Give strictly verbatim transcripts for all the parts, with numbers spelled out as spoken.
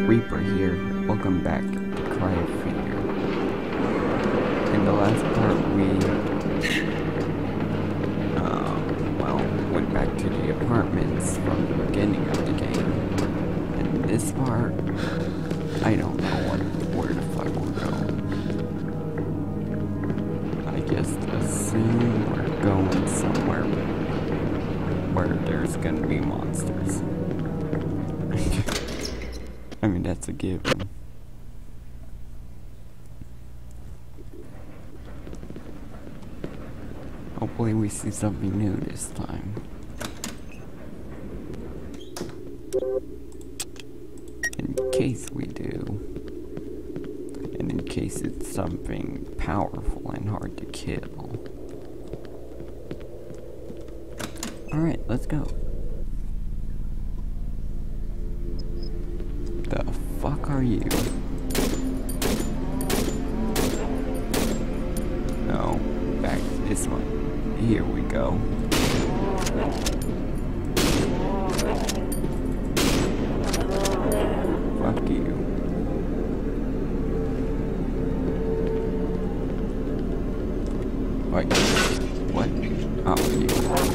Reaper here. Welcome back to Cry of Fear. In the last part, we, um, well, went back to the apartments from the beginning of the game. And this part, I don't know where, where the fuck we're going. I just assume we're going somewhere where there's gonna be monsters. I mean, that's a given. Hopefully we see something new this time. In case we do. And in case it's something powerful and hard to kill. Alright, let's go. The fuck are you? No, back to this one. Here we go. Fuck you. Wait, what? Oh, you.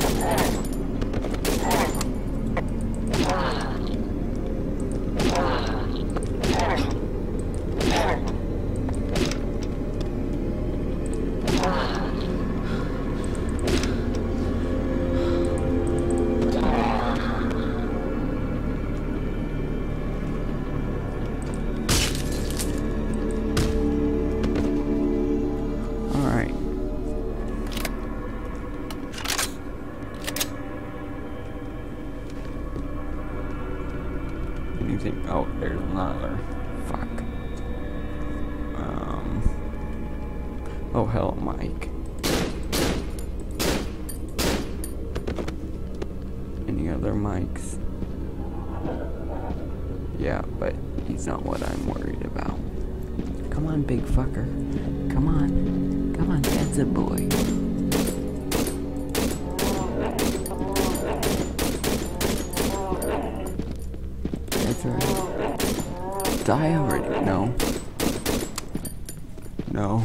Anything? Oh, there's another. Fuck. Um. Oh, hell, Mike. Any other mics? Yeah, but he's not what I'm worried about. Come on, big fucker. Come on. Come on, that's a boy. Die already. No. No.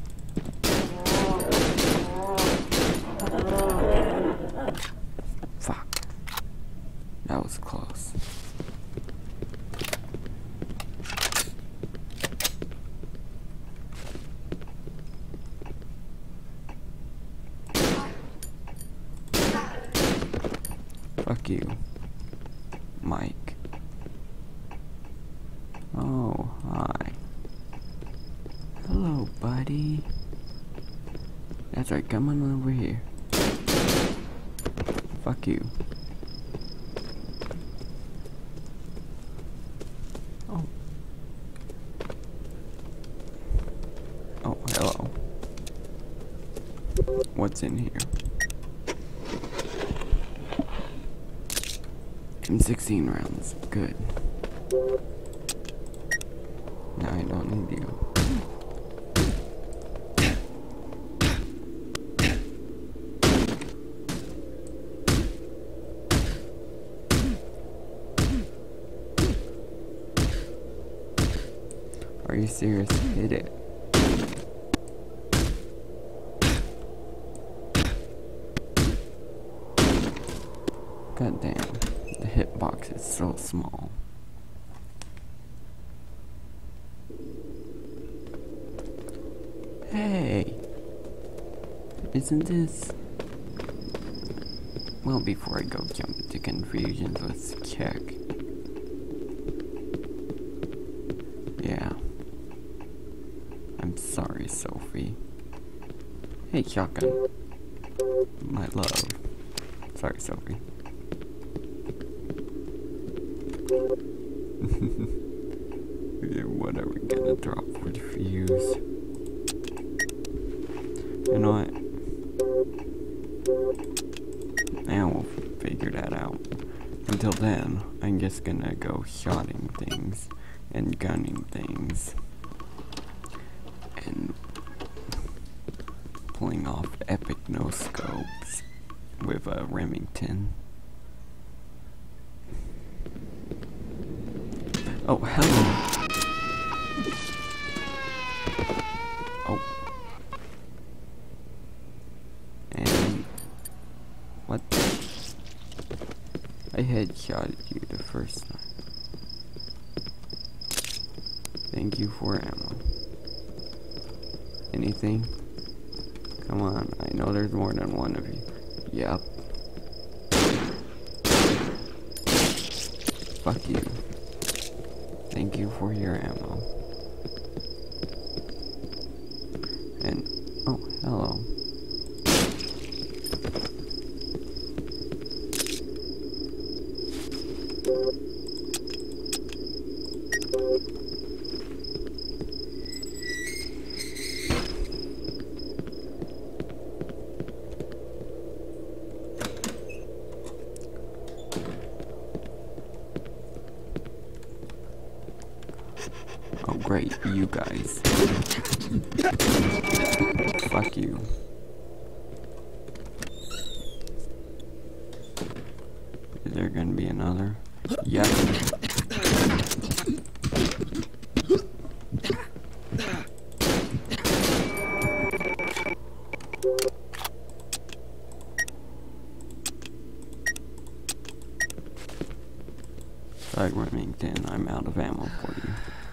Fuck. That was close. Fuck you, Mike. Oh, hi. Hello, buddy. That's right, come on over here. Fuck you. Oh. Oh, hello. What's in here? M sixteen rounds. Good. Now I don't need you. Are you serious? Hit it. God damn. The hitbox is so small. Hey, isn't this... Well, before I go jump into confusions, let's check. Yeah. I'm sorry, Sophie. Hey, shotgun. My love. Sorry, Sophie. Yeah, what are we gonna drop for the fuse? You know what? Now we'll figure that out. Until then, I'm just gonna go shotting things and gunning things and pulling off epic no scopes with a Remington. Oh, hello. Oh. And what? I headshotted you the first time. Thank you for ammo. Anything? Come on, I know there's more than one of you. Yep. Fuck you. Thank you for your ammo. And, oh, hello. Oh great, you guys. Fuck you. Is there gonna be another? Yep. Sorry, Remington, I'm out of ammo for you.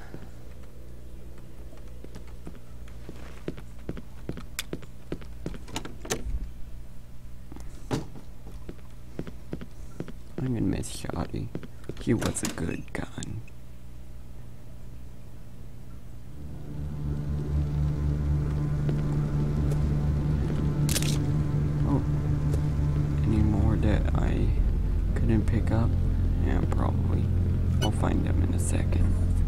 I'm gonna miss Shotty. He was a good gun. Oh, any more that I couldn't pick up? Yeah, probably. I'll find them in a second.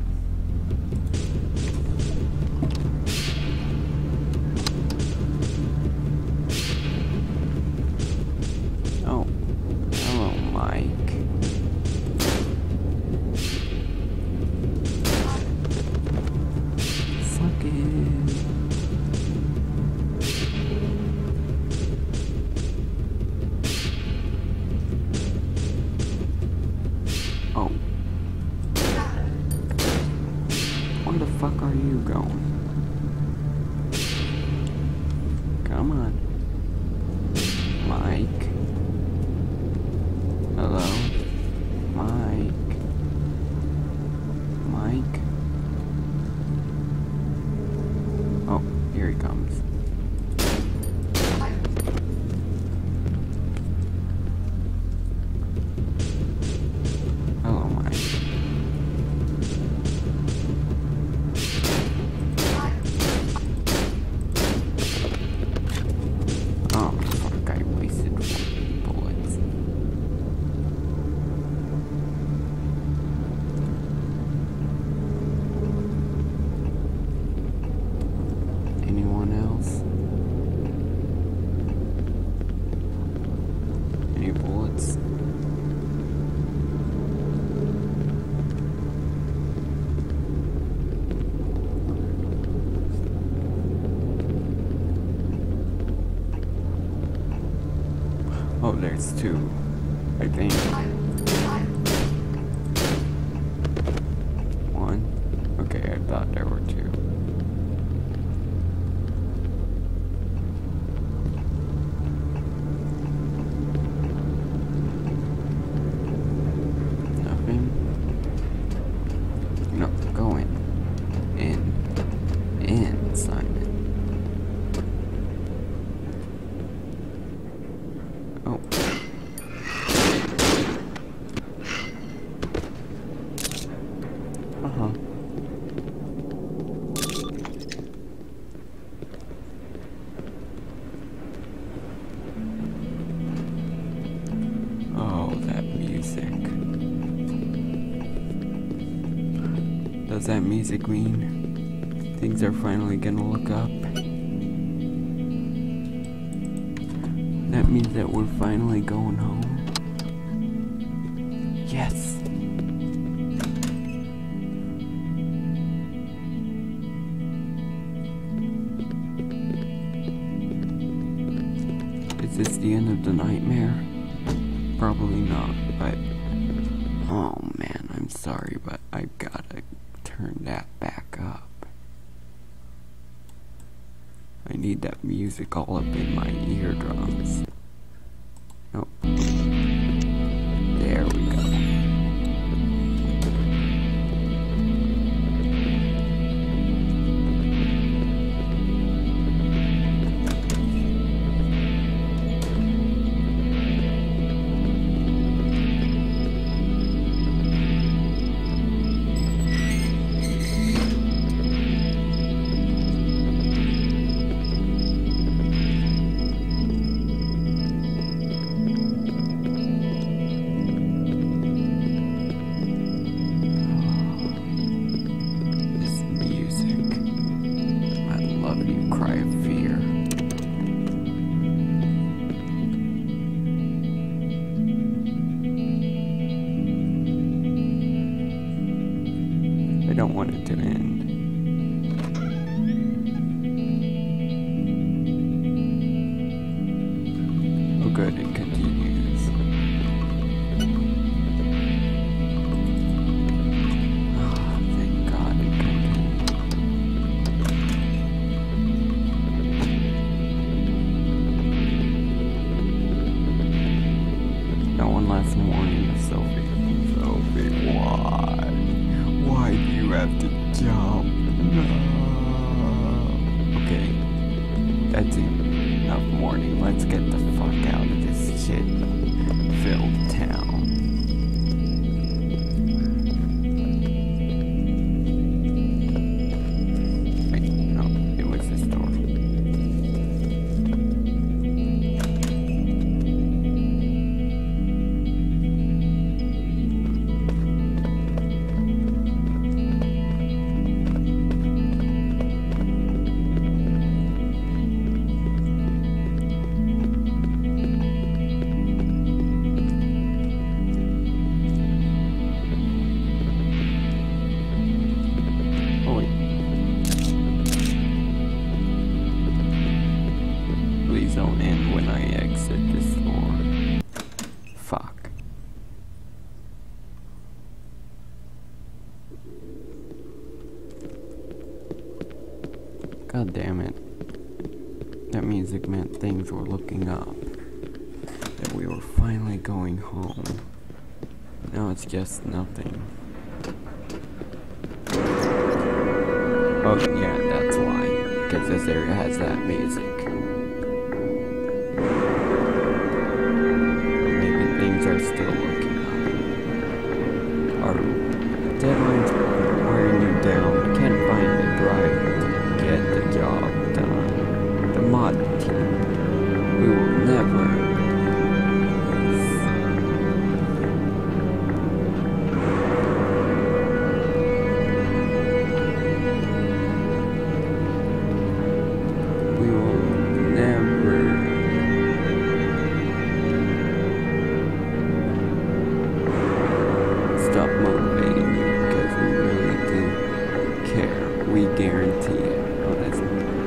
Oh. Hello, Mike. Suck it. Oh. Where the fuck are you going? Come on. Mike. Hello? Mike? Mike? Oh, here he comes. Hello, Mike. Oh, fuck, I wasted one bullets. Anyone else? Any bullets? Oh, there's two, I think. One? Okay, I thought there were two. Nothing? No, go in. In. In, Simon. Oh. Uh-huh. Oh, that music. Does that music mean things are finally gonna look up? That means that we're finally going home. Yes. Is this the end of the nightmare? Probably not, but oh man, I'm so sorry, but I gotta turn that back up. I need that music all up in my eardrums. Oh. There we go. I don't want it to end. Oh good, it continues. Oh, thank God it continues. No one last warning of Sophie. Sophie, why? Why do you have to jump? No. Okay, that's enough warning. Let's get the fuck out of this shit-filled town. Wait, no, it was this door. Please don't end when I exit this door. Fuck. God damn it. That music meant things were looking up. That we were finally going home. Now it's just nothing. Oh yeah, that's why. Because this area has that music. Are still looking up. Our deadlines are wearing you down. Can't find the driver to get the job done. The mod team. We will never. We will never. Stop motivating you because we really do care. We guarantee it. Oh, that's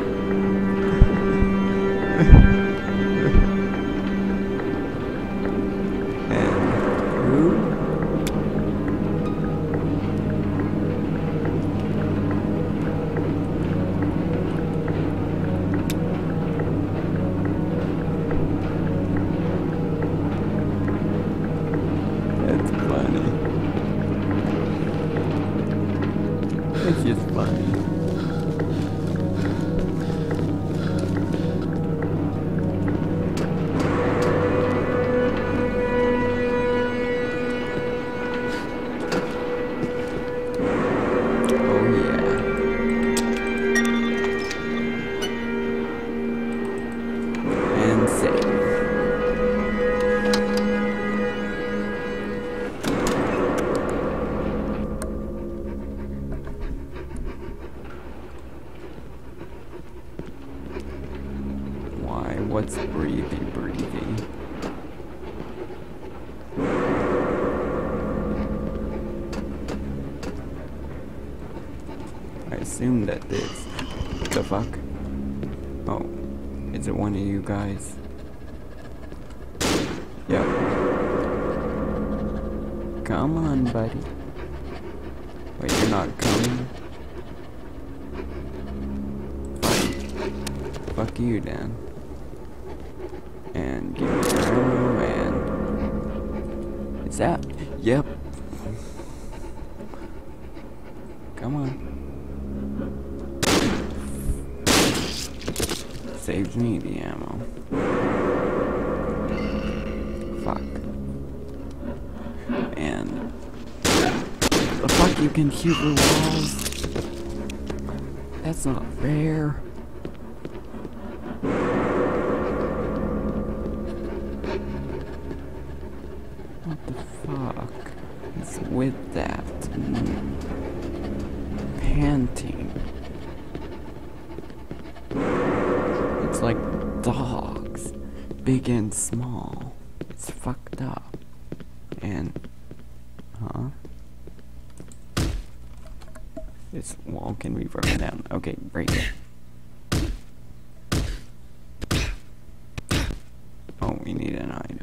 and who? That's funny. It's just funny. Oh yeah. And save. What's breathy breathy? I assume that this. The fuck? Oh. Is it one of you guys? Yep. Come on, buddy. Wait, you're not coming? Fine. Fuck you, Dan. And give me the ammo, and... Is that... Yep. Come on. Saves me the ammo. Fuck. And... The fuck, you can shoot the walls? That's not fair. What the fuck is with that? Mm. Panting. It's like dogs, big and small. It's fucked up. And, huh? This wall can be broken down. Okay, break it. Oh, we need an item.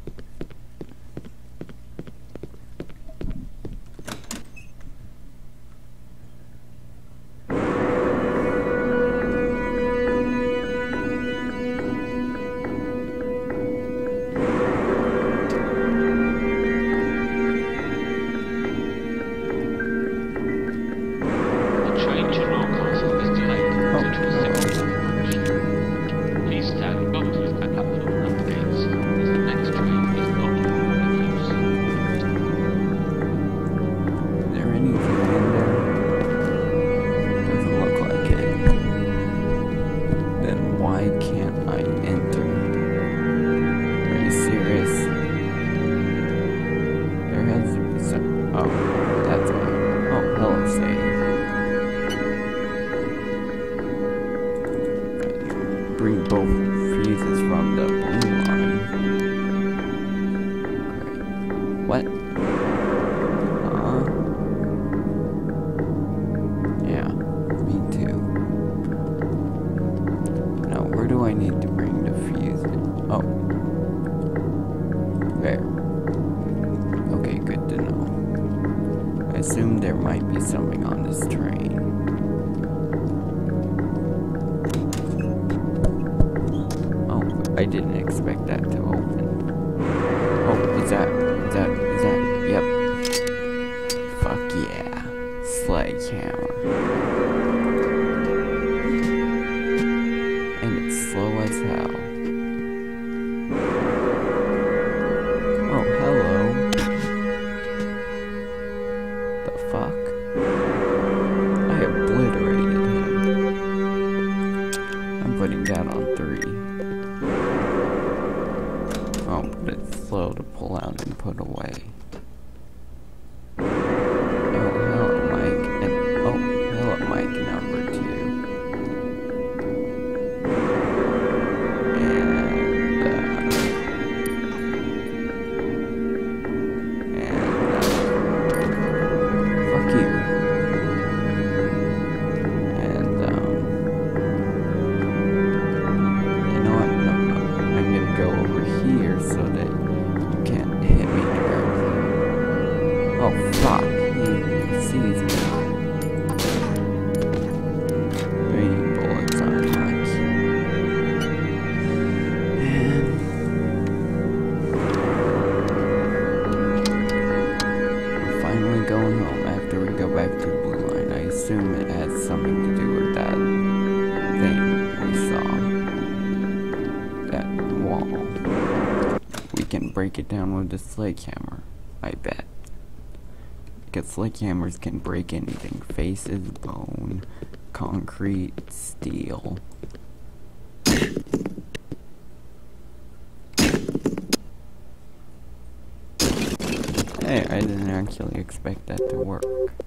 Bring both fuses from the blue line. Great. What? Uh, yeah, me too. Now, where do I need to bring the fuses? Oh. There. Okay, good to know. I assume there might be something on this train. I didn't expect that to open. Oh, is that, is that, is that, yep. Fuck yeah. Sledgehammer. And it's slow as hell. Oh, hello. The fuck? I obliterated him. I'm putting that on three. Oh, but it's slow to pull out and put away. Oh, hello, Mike. And, oh, hello, Mike number two. And, uh... And, uh... Fuck you. And, um... You know what? No, no. I'm gonna go over here so that you can't hit me directly. Oh fuck, he sees me. Three bullets on Mike. And we're finally going home after we go back to the blue line. I assume it has something to do with that thing we saw. That wall. We can break it down with the sledgehammer, I bet. Because sledgehammers can break anything. Faces, bone, concrete, steel. Hey, I didn't actually expect that to work.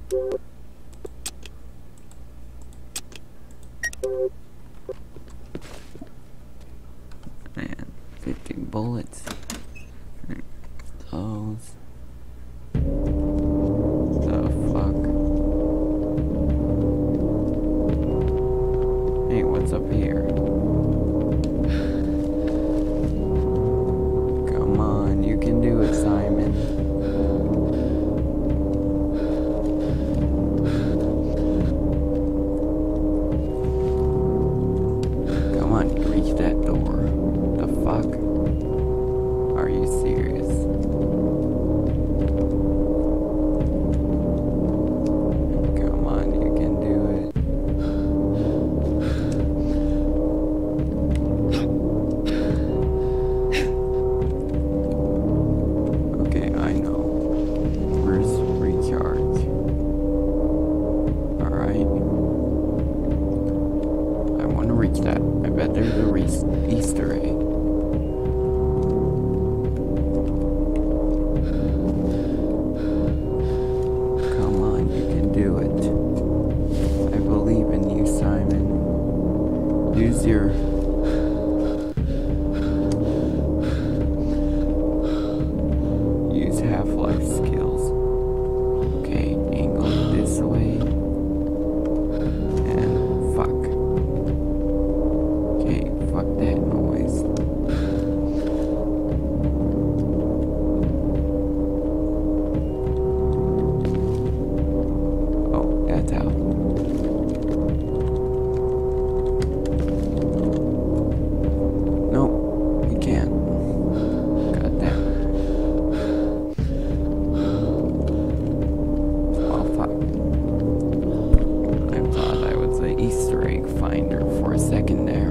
Man, fifty bullets. Those. The fuck? Hey, what's up here? Come on, you can do it, Simon. first Easter egg. Come on, you can do it. I believe in you, Simon. Use your use Half-Life skills. Okay, angle this way. And fuck. Okay, fuck that noise. Oh, that's out. Nope, we can't. God damn. Well, fuck. I thought I was the Easter egg finder for a second there.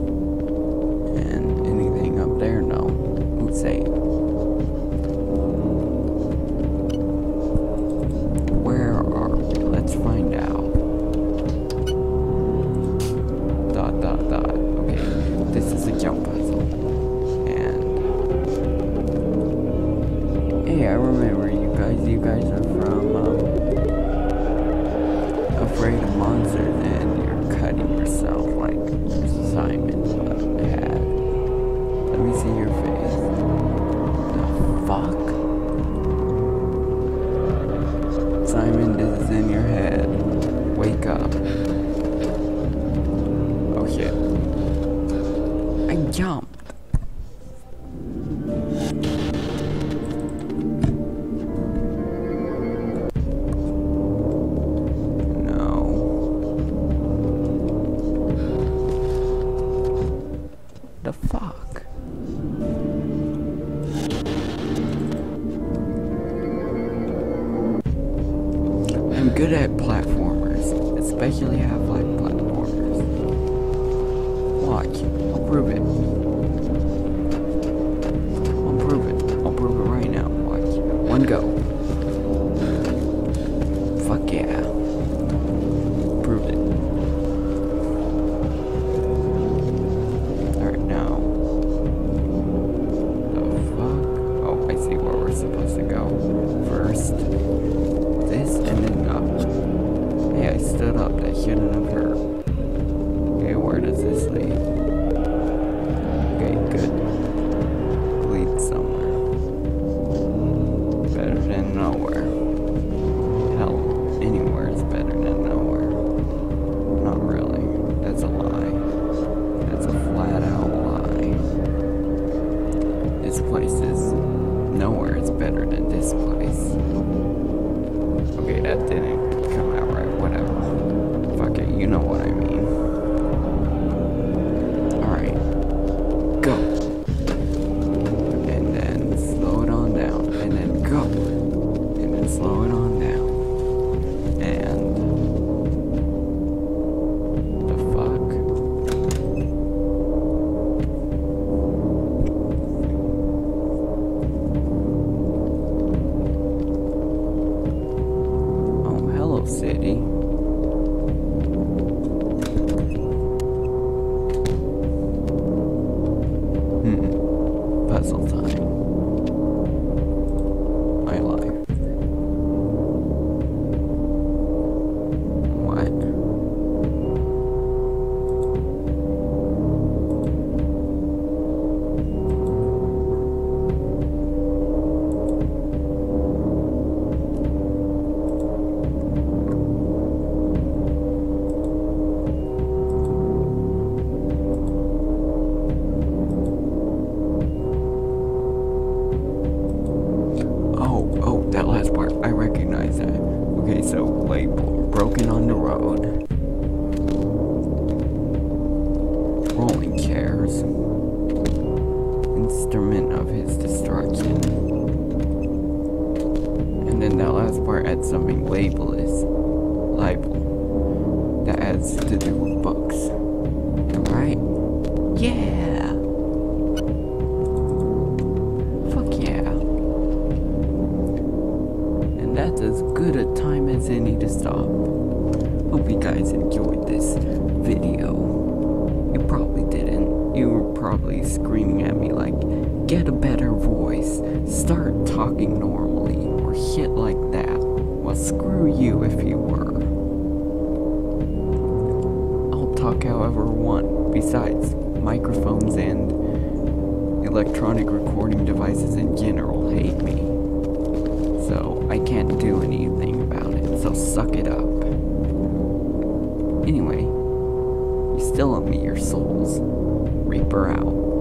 And anything up there? No. Who's safe? Where are we? Let's find out. Dot, dot, dot. Okay, this is a jump puzzle. And hey, I remember you guys. You guys are from um, Afraid of Monsters, and you're cutting yourself like Simon had. Let me see your face. The fuck? Simon, this is in your head. Wake up. Oh shit. I jumped. The fuck? I'm good at platformers, especially Half-Life platformers. Watch, I'll prove it. I'll prove it. I'll prove it right now. Watch. One go. Fuck yeah. Prove it. Supposed to go first this and then up. Hey, I stood up. That shouldn't have hurt. Okay, where does this lead? Okay, good. Lead somewhere. Better than nowhere. Hell, anywhere is better than nowhere. Not really. That's a lie. That's a flat out lie. This place is nowhere is better than this place. Okay, that didn't come out right. Whatever. Fuck it, you know what I mean. Alright. Go. And then slow it on down. And then go. And then slow it on down. And the fuck? City. Hmm. Puzzle time. My life. What? That last part, I recognize that. Okay, so label, broken on the road. Rolling chairs. Instrument of his destruction. And then that last part adds something labelless. Libel. That has to do with books. Right? Yeah! Fuck yeah. That's as good a time as any to stop. Hope you guys enjoyed this video. You probably didn't. You probably screaming at me like, get a better voice, start talking normally, or shit like that. Well, screw you if you were. I'll talk however I want. Besides, microphones and electronic recording devices in general hate me. So I can't do anything about it, so suck it up. Anyway, you still owe me your souls. Reaper out.